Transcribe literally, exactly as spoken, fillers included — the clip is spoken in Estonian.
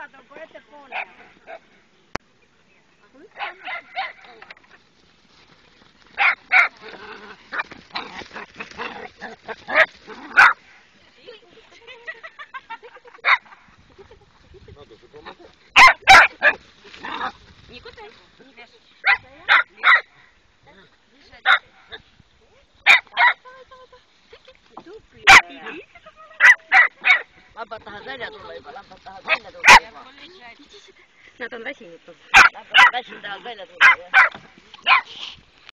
katon kun ette puolella. Lampaat tahavad välja tulla juba, lampaat tahavad välja tulla juba. Nad on väsinud. Lampaat väsinud tahavad välja tulla, jah.